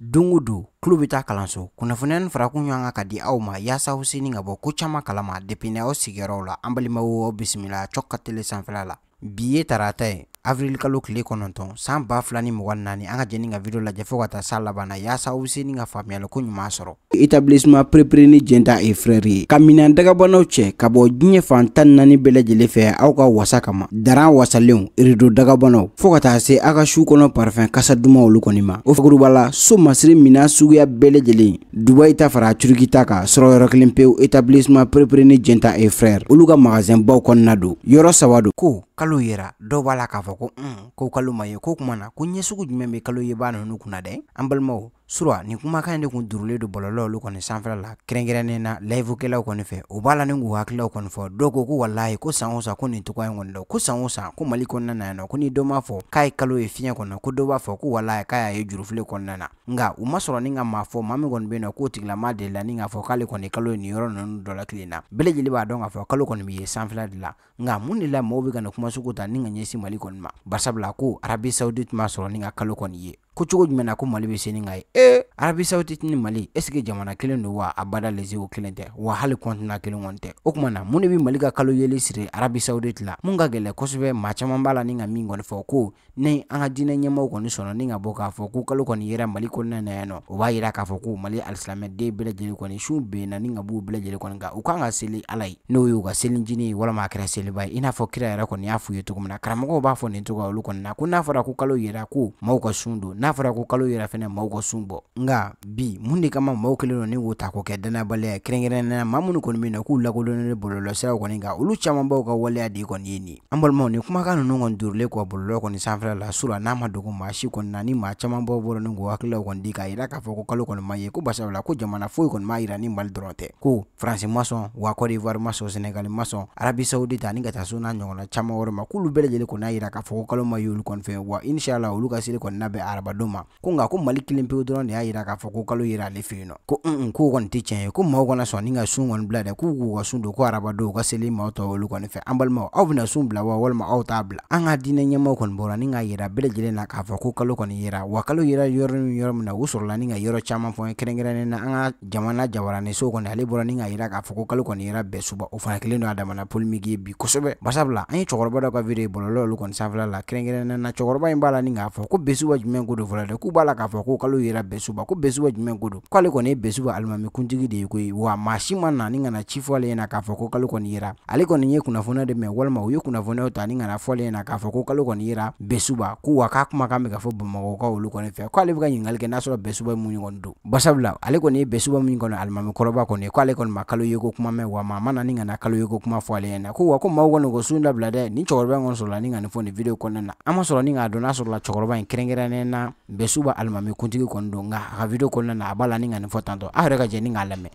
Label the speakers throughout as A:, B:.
A: Dungudu kulu bita kalanso kunnafoniya farakun ɲɔgɔn ka di aw ma yaasa aw seni ka bɔ ko caman kalama depuis n'aw sigiyɔrɔw la an balimaw bisimila cɔk ka tele sanfɛla la bi ye tarata ye avril kalo tile 9 san 2024 an ka jɛni ka video lajɛ fo ka taa sa laban na yaasa aw seni ka faamuyali ko ɲuman sɔrɔ. Établissement Préperini Jenta et Frères ka minɛn dagabanaw cɛ ka bɔ diɲɛ fan 14 bɛɛ lajɛlen fɛ aw ka wasa kama daran wasalenw rideau dagabanaw fo ka taa se aw ka su kɔnɔ parfum kasa duman olu kɔni ma o fakuruba la so masiri minɛn suguya bɛɛ lajɛlen Dubaï ta fara Turki ta ka sɔrɔ yɔrɔ kelen pewu Établissement Préperini Jenta et Frères olu ka magasin baw kɔnɔna don yɔrɔ saba don ko kalo yera dɔw b'a la k'a fɔ ko kalo ma ye ko kuma na ko ɲɛ sugu jumɛn bɛ kalo yebaa ninnu kunna dɛ an balimaw surwa ni kumakan de kun durulen do bɔlɔlɔ olu kɔni sanfɛla la kɛrɛnkɛrɛnnen na layivukɛlaw kɔni fɛ u b'a la ni k'u hakililaw kɔni fɔ dɔw ko walahi ko san o san ko nin togoya in kɔni dɔ ko san o san ko Mali kɔnɔna na yan nɔ ko ni dɔ m'a fɔ k'a ye kalo ye fiɲɛ kɔnɔ ko dɔ b'a fɔ ko walahi k'a y'a ye jurufile kɔnɔna na nka u ma sɔrɔ ni ka maa fɔ maa min kɔni bɛ yen nɔ k'o tigilama delila ni k'a fɔ k'ale kɔni kalo ye nin yɔrɔ ninnu dɔ la tile na bɛɛ lajɛlen b'a dɔn k'a fɔ kalo kɔni bɛ ye sanfɛla de la nka mun de la maaw bɛ ka na kuma sugu ta ni ka ɲɛsin Mali kɔni ma barisabula ko Arabi Saoudite ma sɔrɔ ni ka kalo kɔni ye ko cogo jumɛn na ko Mali bɛ seni ka ye Arabi Saoudite ni Mali est-ce que jamana kelen don wa abada leze o kelen tɛ wa hali continent kelen kɔni tɛ o kuma na mun de bɛ Mali ka kalo yeli siri Arabi Saoudite la mun ka gɛlɛn kosɛbɛ maa caman b'a la ni ka min kɔni fɔ ko ni an ka diinɛ ɲɛmaaw kɔni sɔnna ni ka bɔ k'a fɔ ko kalo kɔni yera Mali kɔnɔna na yan nɔ o b'a yira k'a fɔ ko Mali alisilamɛden bɛɛ lajɛlen kɔni su bɛ na ni ka b'u bɛɛ lajɛlen kɔni kan u kan ka seli Ala ye n'o ye u ka selinjini ye walama a kɛra seliba ye i n'a fɔ kira yɛrɛ kɔni y'a f'u ye cogo min na karamɔgɔw b'a fɔ nin cogoya olu kɔni na ko n'a fɔra ko kalo yera ko maaw ka sun don n'a fɔra ko kalo yera fɛnɛ maaw ka sun bɔ nka bi mun de kama maaw kelen don ni k'o ta k'o kɛ danabaliya kɛrɛnkɛrɛnnenya maa minnu kɔni bɛ yen nɔ k'u lakodɔnnen bɔlɔlɔsiraw kɔni kan olu camanbaw ka waleya de kɔni ye nin an balimaw ni kumakan ninnu kɔni durulen kɔ bɔlɔlɔ kɔni sanfɛla la sura n'a ma dogo maa si kɔni na ni maa camanbaw bɔra ni k'u hakililaw kɔni di k'a yira k'a fɔ ko kalo kɔni ma ye ko barisabula ko jamana foyi kɔni m'a yira ni Mali dɔrɔn tɛ ko Faransi ma sɔn wa Côte d'Ivoire ma sɔn Sénégal ma sɔn Arabi Saoudite ani ka taa so n'a ɲɔgɔnna caman wɛrɛ ma k'olu bɛɛ lajɛlen kɔni y'a yira k'a fɔ ko kalo ma ye olu kɔni fɛ wa inshallah olu ka seli kɔni labɛn arabadon ma ko nka ko Mali kelen pewu dɔrɔn de y'a yira k'a fɔ ko kalo yera ale fɛ yen nɔ ko k'o kɔni tɛ tiɲɛ ye ko maaw kana sɔn ni ka sun kɔni bila dɛ k'u k'u ka sun don ko arabadon u ka seli maaw tɔ olu kɔni fɛ an balimaw aw bɛna sun bila wa walima aw t'a bila an ka diinɛ ɲɛmaaw kɔni bɔra ni ka yira bɛɛ lajɛlen na k'a fɔ ko kalo kɔni yera wa kalo yera yɔrɔ min na u sɔrɔla ni ka yɔrɔ caman fɔ kɛrɛnkɛrɛnnen na an ka jamana jabaraniso kɔni ale bɔra ni ka yira k'a fɔ ko kalo kɔni yera bɛɛ suba o fana kelen don a damana polémique ye bi kosɛbɛ barisabula an ye cɛkɔrɔba dɔ ka video bɔlɔlɔ olu kɔni sanfɛla la kɛrɛnkɛrɛnnen na cɛkɔrɔba in b'a la ni k'a fɔ ko besuba jumɛn ko don fɔlɔ dɛ k'u b'a la k'a fɔ ko kalo yera bɛɛ suba ko besuba jumɛn ko don k'ale kɔni ye besuba alimami kuntigi de ye koyi wa maa si ma na ni ka na ci fɔ ale ɲɛna k'a fɔ ko kalo kɔni yera ale kɔni ye kunnafoniya de mɛn walima u ye kunnafoniyaw ta ni ka na fɔ ale ɲɛna k'a fɔ ko kalo kɔni yera besuba ko wa k'a kumakan bɛ ka fɔ bamakɔkaw olu kɔni fɛ k'ale bɛ ka ɲininkali kɛ n'a sɔrɔ besuba mun kɔni don barisabula ale kɔni ye besuba min kɔni alimami kɔrɔba kɔni ye k'ale kɔni ma kalo ye ko kuma mɛn wa maa ma na ni ka na kalo ye ko kuma fɔ ale ɲɛna ko wa ko maaw kɔni ko sun dabila dɛ ni cɛkɔrɔba in kɔni sɔrɔla ni ka nin fɔ nin video kɔnɔna na an ma sɔrɔ ni k'a dɔn n'a sɔrɔla cɛkɔrɔba in kɛrɛnkɛrɛnnen na besuba alimami kuntigi kɔni don nka a ka video kɔnɔna na a b'a la ni ka nin fɔ tantɔ aw yɛrɛ ka jɛ ni k'a lamɛn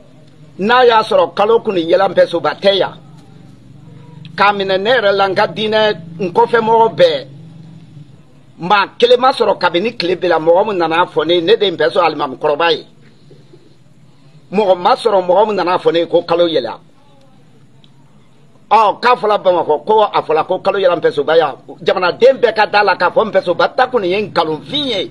B: n'a y'a sɔrɔ kalo kɔni yɛlɛn besuba tɛ yan k'a minɛ ne yɛrɛ la n ka diinɛ n kɔfɛmɔgɔ bɛɛ maa kelen ma sɔrɔ kabini tile bɛɛ la mɔgɔ min nana fɔ ne de ye n besu alimami kɔrɔba ye mɔgɔ ma sɔrɔ mɔgɔ min nana fɔ ne ko kalo yɛlɛn k'a fɔla Bamakɔ ko a fɔla ko kalo yɛlɛn besuba yan jamanaden bɛɛ ka da la k'a fɔ n besuba ta kɔni ye nkalonfin ye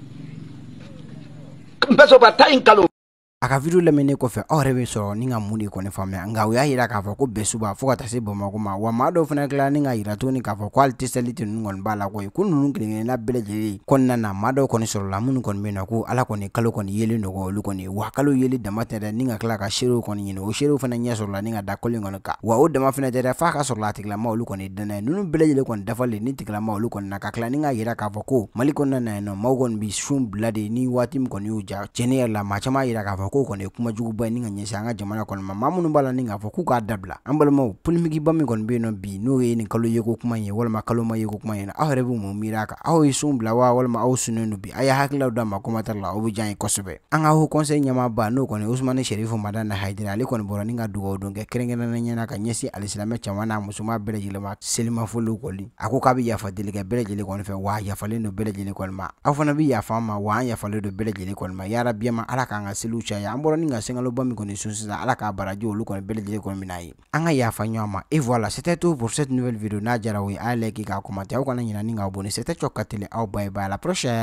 B: n besuba ta ye nkalon
A: a ka video lamɛnnen kɔfɛ aw yɛrɛ bɛ sɔrɔ ni ka mun de kɔni faamuya nka u y'a yira k'a fɔ ko besuba fo ka taa se Bamakɔ ma wa maa dɔw fana tila ni ka yira tuguni k'a fɔ ko hali tɛ selite ninnu kɔni b'a la koyi ko ninnu kelenkelenna bɛɛ lajɛlen kɔnɔna na maa dɔw kɔni sɔrɔla minnu kɔni bɛ yen nɔ ko ala kɔni kalo kɔni yelen nɔgɔ olu kɔni wa kalo yeli dama tɛ dɛ ni ka tila ka seerew kɔni ɲini o seerew fana ɲɛ sɔrɔla ni ka da kalo in kɔni kan wa o dama fana tɛ dɛ f'a ka sɔrɔla a tigilama olu kɔni danna ye ninnu bɛɛ lajɛlen kɔni dafalen ni tigilama olu kɔni na ka tila ni ka yira k'a fɔ ko Mali kɔnɔna na yen nɔ maaw kɔni bɛ sun bila de ni waati min kɔni y'u ja cɛnni yɛrɛ la maa caman yira k'a fɔ ko kɔni kuma jugu ba ni ka ɲɛsin an ka jamana kɔnɔ ma maa minnu b'a la ni k'a fɔ k'u k'a dabila an balimaw polémique ba min kɔni bɛ yen nɔ bi n'o ye nin kalo yeko kuma in ye walima kalo ma yeko kuma in aw yɛrɛ bɛ mun miiri a kan aw ye sun bila wa walima aw sunnen don bi a ye hakililaw d'a ma commentaire la aw bɛ diya n ye kosɛbɛ an ka haut conseil ɲɛmaaba n'o kɔni Usmane Sherifu Madani Hayidara ale kɔni bɔra ni ka dugawu don kɛ kɛrɛnkɛrɛnnen ɲɛna ka ɲɛsin alisilamɛ caman n'a musoman bɛɛ lajɛlen ma selimafoliw kɔni a ko k'a bɛ yafa deli kɛ bɛɛ lajɛlen kɔni fɛ wa a yafalen don bɛɛ lajɛlen kɔni ma aw fana bɛ yafa an ma wa an yafalen don bɛɛ lajɛlen kɔni ma yarabi ma ala k'an ka seliw caya an bɔra ni ka senkaloba min kɔni sun sisan ala k'a baraji olu kɔni bɛɛ lajɛlen kɔni bɛna ye an ka yafa ɲɔgɔn ma et voilà c'était tout pour cette nouvelle vidéo n'a diyara o ye a y'a like k'a commenter aw kana ɲinɛ ni k'aw abonner c'était Cɔk ka teli aw bye bye à la prochaine.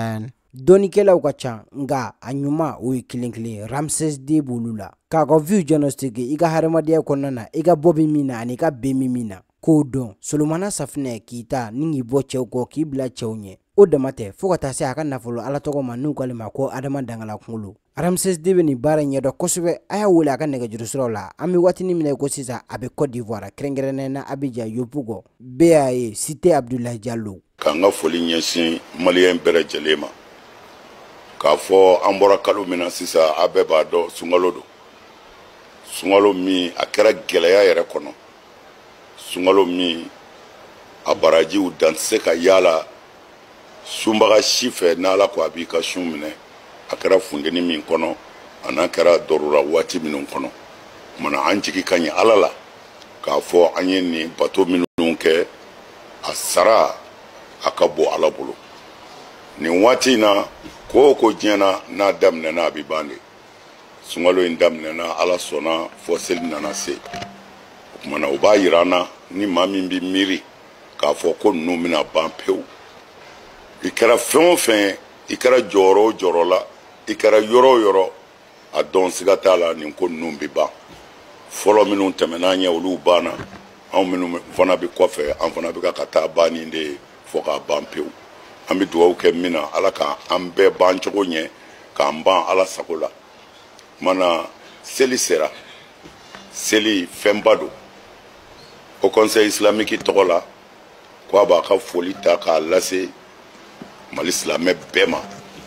A: Dɔnikɛlaw ka ca nga a ɲuman o ye kelen kelen Ramses D b'olu la. K'a ka view diagnostic i ka hadamadenya kɔnɔna na i ka bɔ bɛ min na ani ka bɛn min na k'o dɔn. Solomana Safinɛ k'i ta ni k'i bɔ cɛw kɔ k'i bila cɛw ɲɛ. O dama tɛ fo ka taa se a ka nafolo ala tɔgɔ ma n'u k'ale ma ko Adama Dangala kunkolo. Ramses D bɛ nin baara ɲɛdɔn kosɛbɛ. A y'a wele a ka nɛgɛjurusiraw la. An bɛ waatini minɛ ko sisan a bɛ Côte d'Ivoire kɛrɛnkɛrɛnnen na Abidjan Yopougo. BAE Cité Abdoulaye Diallo.
C: K'an ka foli ɲɛsin maliyɛn bɛɛ lajɛlen ma. K'a fɔ an bɔra kalo min na sisan a bɛɛ b'a dɔn sunkalo don. Sunkalo min a kɛra gɛlɛya yɛrɛ kɔnɔ. Sunkalo min a barajiw dan tɛ se ka yaala sunbaga si fɛ n'Ala ko a b'i ka sun minɛ. A kɛra funteni min kɔnɔ a n'a kɛra dɔrɔra waati minnu kɔnɔ. Mana an jigi ka ɲi Ala la k'a fɔ an ye nin bato minnu kɛ a sara a ka bɔ Ala bolo. Nin waati in na ko ko diɲɛna n'a daminɛna a bɛ ban de. Sunkalo in daminɛna Ala sɔnna fɔ seli nana se. O kumana o b'a yira an na ni maa min bɛ miiri k'a fɔ ko ninnu bɛna ban pewu. I kɛra fɛn o fɛn i kɛra jɔyɔrɔ o jɔyɔrɔ la i kɛra yɔrɔ o yɔrɔ a dɔn siga t'a la nin ko ninnu bɛ ban. Fɔlɔ minnu tɛmɛna an ɲɛ olu banna anw minnu fana bɛ kɔfɛ an fana bɛ ka taa banni de ye fɔ k'a ban pewu. An bɛ dugawu kɛ min na Ala k'an bɛɛ ban cogo ɲɛ k'an ban Ala sago la. Mana seli sera seli fɛnba don. Au Conseil islamique tɔgɔ la ko a b'a ka foli ta k'a lase Mali silamɛ bɛɛ ma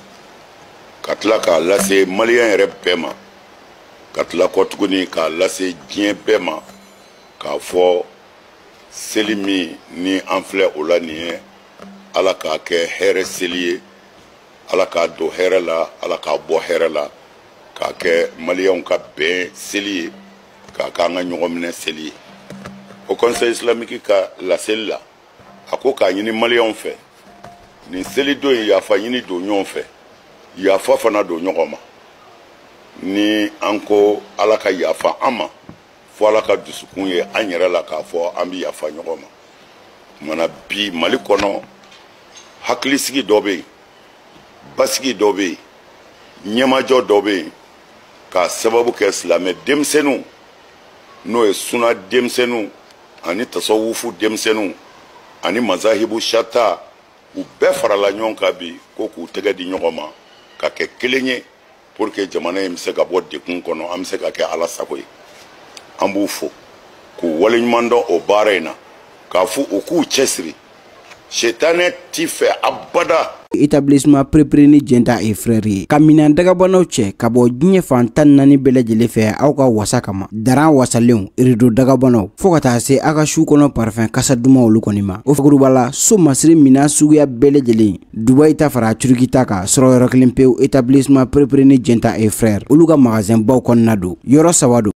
C: ka tila k'a lase maliyɛn yɛrɛ bɛɛ ma ka tila kɔ tuguni k'a lase diɲɛ bɛɛ ma k'a fɔ seli min ni an filɛ o la nin ye Ala k'a kɛ hɛrɛ seli ye Ala k'a don hɛrɛ la Ala k'a bɔ hɛrɛ la k'a kɛ maliyɛnw ka bɛn seli ye k'a k'an ka ɲɔgɔn minɛ seli ye. Au Conseil islamique ka laseli la a ko k'a ɲini maliyɛnw fɛ nin seli don in yafa ɲini don ɲɔgɔn fɛ yafa fana don ɲɔgɔn ma. Ni an ko Ala ka yafa an ma fo Ala ka dusukun ye an yɛrɛ la k'a fɔ an bɛ yafa ɲɔgɔn ma. Mana bi Mali kɔnɔ hakilisigi dɔ bɛ yen basigi dɔ bɛ yen ɲɛmajɔ dɔ bɛ yen k'a sababu kɛ silamɛ denmisɛnninw n'o ye suna denmisɛnninw ani tasawufu denmisɛnninw ani mazahibu shata u bɛɛ farala ɲɔgɔn kan bi ko k'u tɛgɛ di ɲɔgɔn ma ka kɛ kelen ye pour que jamana in bɛ se ka bɔ dekun kɔnɔ an bɛ se ka kɛ Ala sago ye. An b'u fo k'u waleɲuman dɔn o baara in na k'a fɔ u k'u cɛsiri Shetane t'i fɛ abada.
A: Établissement Prépréni Jenta et frères ye ka minan dagabanaw cɛ ka bɔ diɲɛ fan 14 bɛɛ lajɛlen fɛ aw ka wasa kama daran wasalenw rideau dagabanaw fo ka taa se aw ka su kɔnɔ parfum kasa duman olu kɔni ma o fɛkuruba la so masiri minan suguya bɛɛ lajɛlen Dubaï ta fara Turki ta ka sɔrɔ yɔrɔ kelen pewu Établissement Prépréni Jenta et frères olu ka magasin baw kɔnɔna don yɔrɔ 3 don